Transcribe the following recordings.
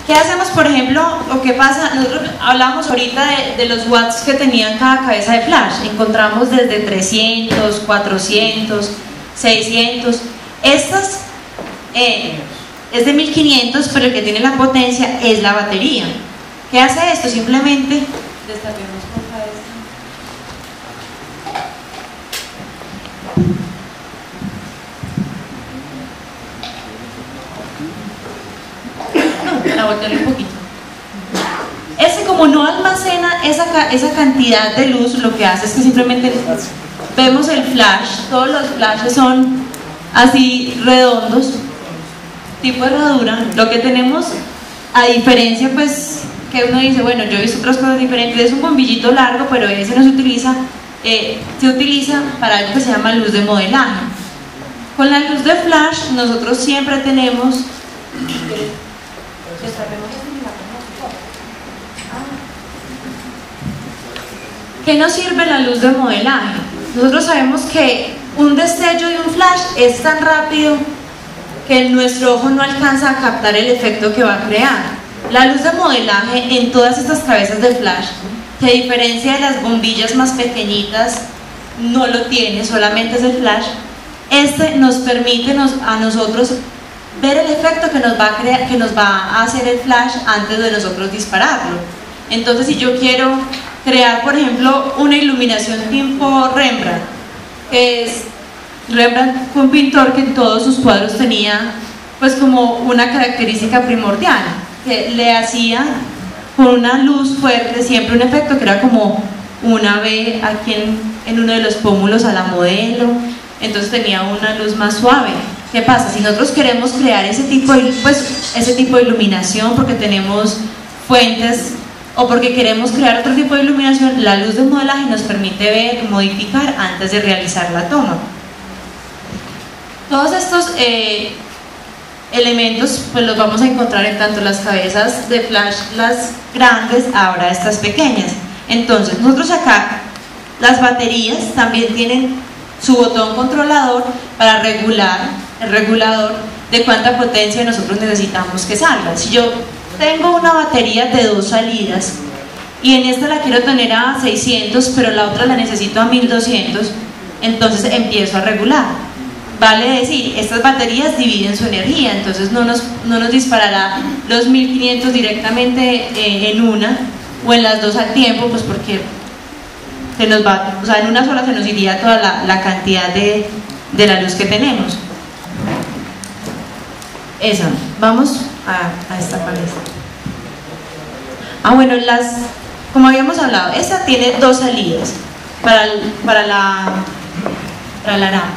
¿Qué hacemos, por ejemplo, o qué pasa? Nosotros hablamos ahorita de los watts que tenían cada cabeza de flash. Encontramos desde 300, 400, 600. Estas es de 1500, pero el que tiene la potencia es la batería. ¿Qué hace esto? Simplemente destapemos por cabeza. Para voltearle un poquito. Ese, como no almacena esa cantidad de luz, lo que hace es que simplemente vemos el flash. Todos los flashes son así redondos, tipo herradura. Lo que tenemos, a diferencia, pues, que uno dice, bueno, yo he visto otras cosas diferentes, es un bombillito largo, pero ese no se utiliza, para algo que se llama luz de modelaje. Con la luz de flash, nosotros siempre tenemos... ¿Qué nos sirve la luz de modelaje? Nosotros sabemos que un destello de un flash es tan rápido que nuestro ojo no alcanza a captar el efecto que va a crear. La luz de modelaje en todas estas cabezas de flash, que a diferencia de las bombillas más pequeñitas, no lo tiene, solamente es el flash. Este nos permite a nosotros ver el efecto que nos va a crear, que nos va a hacer el flash antes de nosotros dispararlo. Entonces, si yo quiero crear, por ejemplo, una iluminación tipo Rembrandt, Rembrandt fue un pintor que en todos sus cuadros tenía pues como una característica primordial, que le hacía con una luz fuerte siempre un efecto que era como una V aquí en uno de los pómulos a la modelo, entonces tenía una luz más suave. ¿Qué pasa? Si nosotros queremos crear ese tipo de iluminación porque tenemos fuentes o porque queremos crear otro tipo de iluminación, la luz de modelaje nos permite ver y modificar antes de realizar la toma. Todos estos elementos pues los vamos a encontrar en tanto las cabezas de flash, las grandes, ahora estas pequeñas. Entonces, nosotros acá, las baterías también tienen su botón controlador para regular el regulador de cuánta potencia nosotros necesitamos que salga. Si yo tengo una batería de 2 salidas y en esta la quiero tener a 600, pero la otra la necesito a 1200, entonces empiezo a regular. Vale decir, estas baterías dividen su energía, entonces no nos disparará los 1500 directamente en una o en las dos al tiempo, pues porque se nos va, o sea, en una sola se nos iría toda la cantidad de la luz que tenemos. Esa, vamos a esta palestra. Bueno, como habíamos hablado, esta tiene 2 salidas para la lámpara.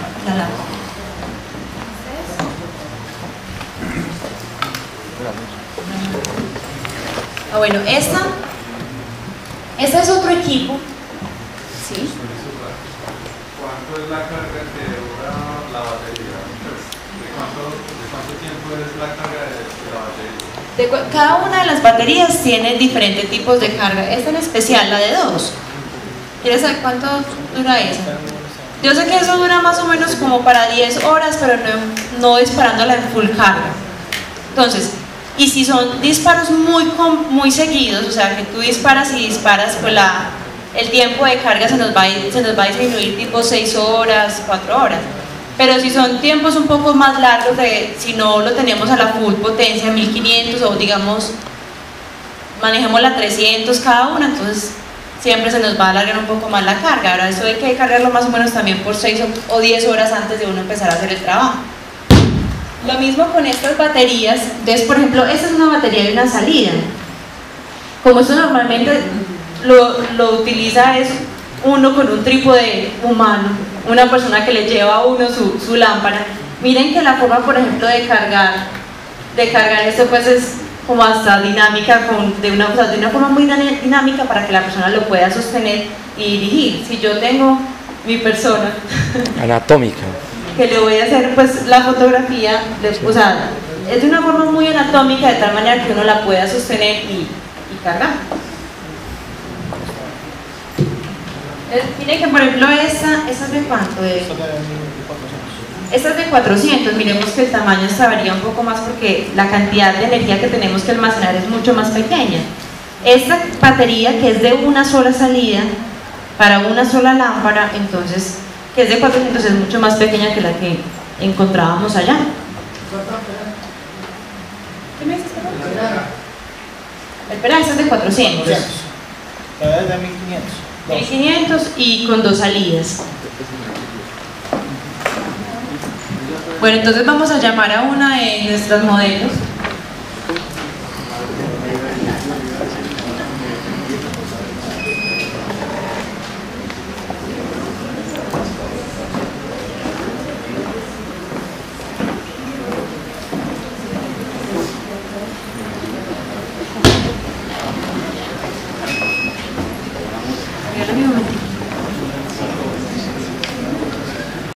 Bueno, esta es otro equipo. ¿Sí? ¿Cuánto es la carga que dura la batería? ¿De cuánto tiempo es la carga de la batería? Cada una de las baterías tiene diferentes tipos de carga. Esta en especial, la de 2. ¿Quieres saber cuánto dura esa? Yo sé que eso dura más o menos como para 10 horas, pero no disparándola en full carga. Entonces, y si son disparos muy seguidos, o sea que tú disparas, pues el tiempo de carga se nos va a disminuir tipo 6 horas, 4 horas. Pero si son tiempos un poco más largos, si no lo tenemos a la full potencia, 1500 o digamos, manejemos la 300 cada una, entonces siempre se nos va a alargar un poco más la carga. Ahora eso hay que cargarlo más o menos también por 6 o 10 horas antes de uno empezar a hacer el trabajo. Lo mismo con estas baterías. Entonces, por ejemplo, esta es una batería de una salida. Como esto normalmente lo utiliza es uno con un trípode humano, una persona que le lleva a uno su lámpara. Miren que la forma, por ejemplo, de cargar esto pues es como hasta dinámica, de una forma muy dinámica para que la persona lo pueda sostener y dirigir. Si yo tengo mi persona anatómica que le voy a hacer pues la fotografía, o sea, es de una forma muy anatómica de tal manera que uno la pueda sostener y cargar. Miren que por ejemplo esta es de cuánto, Esta es de 400, miremos que el tamaño esta varía un poco más porque la cantidad de energía que tenemos que almacenar es mucho más pequeña. Esta batería, que es de una sola salida para una sola lámpara, entonces, que es de 400, es mucho más pequeña que la que encontrábamos allá. ¿Qué me dices? Espera, esta es de 400. Esta es de 1500. 1500 y con 2 salidas. Bueno, entonces vamos a llamar a una de nuestros modelos.